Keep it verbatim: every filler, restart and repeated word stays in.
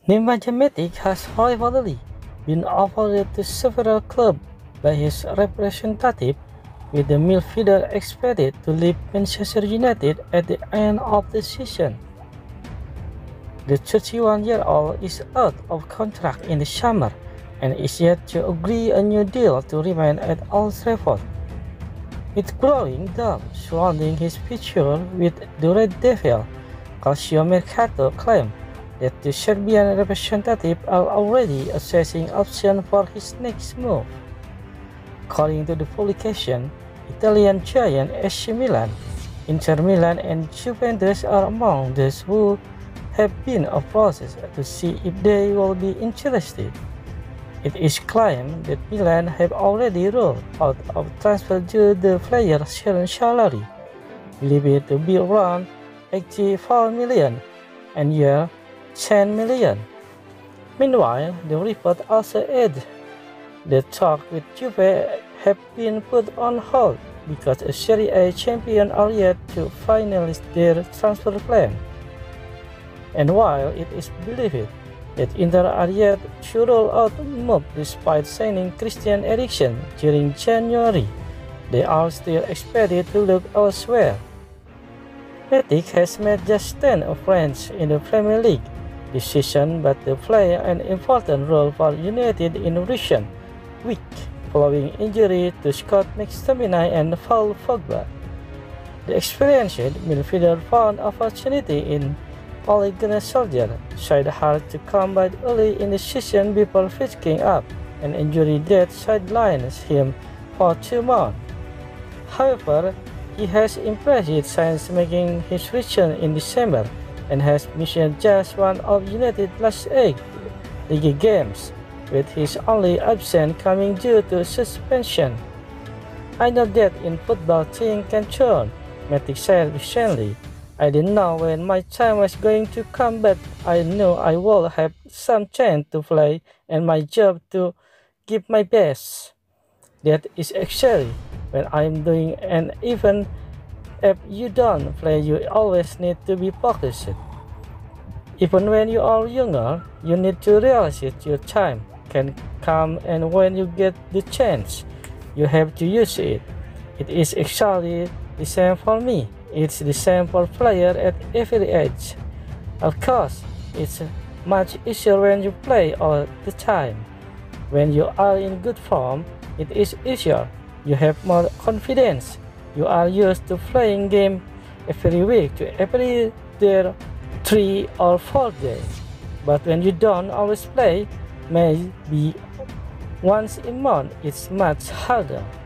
Nemanja Matic has rivalry been offered to several clubs by his representative, with the midfielder expected to leave Manchester United at the end of the season. The thirty-one-year-old is out of contract in the summer and is yet to agree a new deal to remain at Old Trafford. With growing doubt surrounding his future with the Red Devil, Calcio Mercato claimed that the Serbian representative are already assessing options for his next move. According to the publication, Italian giant A C Milan, Inter Milan and Juventus are among those who have been approached to see if they will be interested. It is claimed that Milan have already ruled out of transfer due to the player's current salary, believed to be around eighty-four million and year ten million. Meanwhile, the report also adds that talks with Juve have been put on hold because a Serie A champion are yet to finalize their transfer plan. And while it is believed that Inter are yet to roll out a move despite signing Christian Eriksen during January, they are still expected to look elsewhere. Matic has made just ten appearances in the Premier League this season, but to play an important role for United in recent weeks following injury to Scott McTominay and Paul Pogba. The experienced midfielder found opportunity in Ole Gunnar Solskjaer side hard to come by early in the season before picking up an injury that sidelines him for two months. However, he has impressed since making his return in December and has missed just one of United's last eight league games, with his only absence coming due to suspension. "I know that in football things can turn," Matic said recently. "I didn't know when my time was going to come, but I knew I would have some chance to play and my job to give my best. That is actually when I'm doing, and even if you don't play, you always need to be focused. Even when you are younger, you need to realize that your time can come, and when you get the chance, you have to use it. It is exactly the same for me. It's the same for players at every age. Of course, it's much easier when you play all the time. When you are in good form, it is easier. You have more confidence. You are used to playing game every week to every day, three or four days. But when you don't always play, maybe once a month, it's much harder."